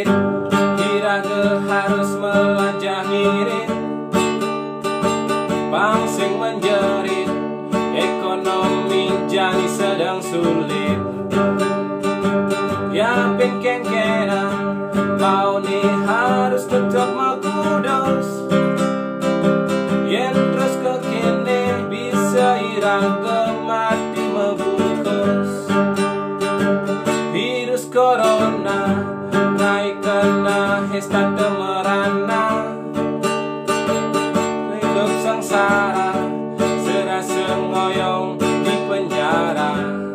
sulit, kira harus melajah ngirit, pangsing menjerit, ekonomi jani sedang sulit. Ya pingken kena, kau ni harus tetap makudos. Yen terus kekini bisa irang kemati membungkus. Virus corona naik kena hesta temerana, hidup sengsara serasa ngoyong di penjara.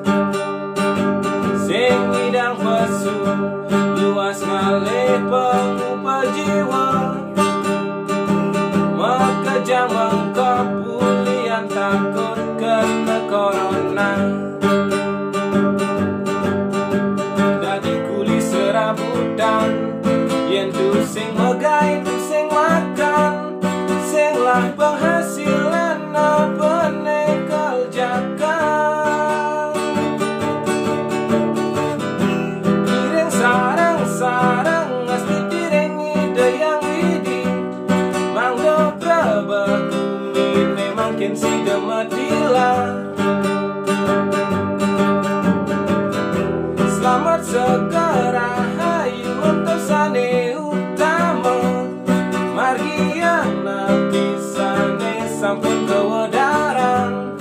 Sing ngidang pesu luas ngalih pengupah jiwa, makejang mengkepulian takut kena corona. Dadi kuli serabutan, yen tu sing megai tu sing makan, sing lah penghasilan apa nekal jakan. Ireng sarang-sarang mesti direngi dayang widi, mangga prabakumi memang ken si dematila. Selamat segera hayu untuk sane utama, margiana pisane sampun kewedaran.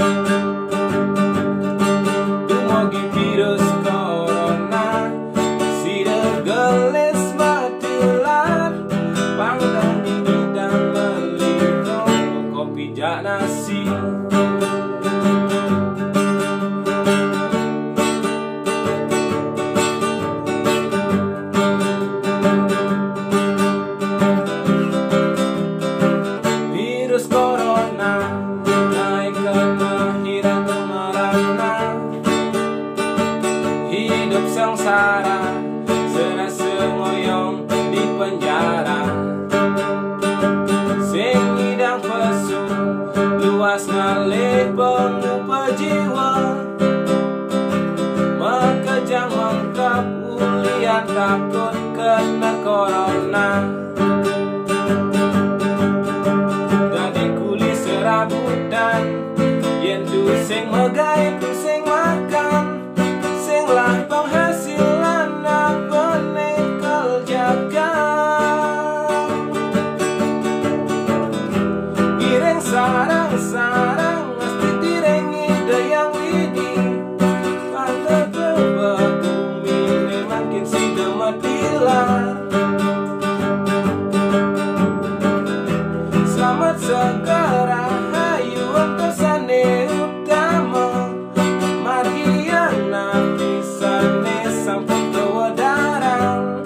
Dumugi virus corona, sida gelis matilar, panggang di bidang melito, kopi jak nasi. Virus corona naik kena hirang kemerana, hidup sengsara serasa ngoyong di penjara. Sing ngidang pesu luas ngalih pengupah jiwa, makejang mengkap ulian takut kena corona. Serabutan, yen tu sing megai tu sing makan, sing lah penghasilan apa nekal jagan. Ireng sarang-sarang mesti direngi dayang widi, pantai berbakumi memang kin si dematila. Selamat segera hayu untuk sane utama, margiana pisane sampun kewedaran.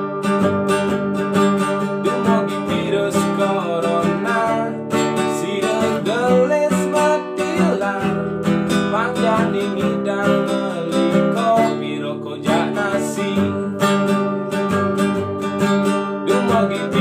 Dumugi virus corona, sida gelis matilar, pangjani ngidang meliko piro kojak nasi. Dumugi